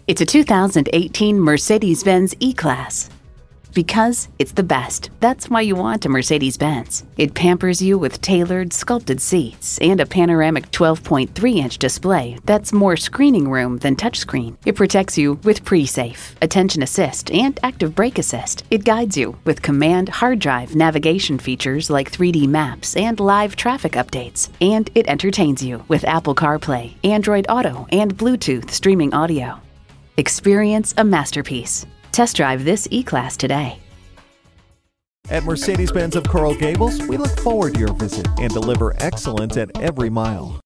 It's a 2018 Mercedes-Benz E-Class. Because it's the best, that's why you want a Mercedes-Benz. It pampers you with tailored, sculpted seats and a panoramic 12.3-inch display that's more screening room than touchscreen. It protects you with pre-safe, attention assist, and active brake assist. It guides you with command hard drive navigation features like 3D maps and live traffic updates. And it entertains you with Apple CarPlay, Android Auto, and Bluetooth streaming audio. Experience a masterpiece. Test drive this E-Class today. At Mercedes-Benz of Coral Gables, we look forward to your visit and deliver excellence at every mile.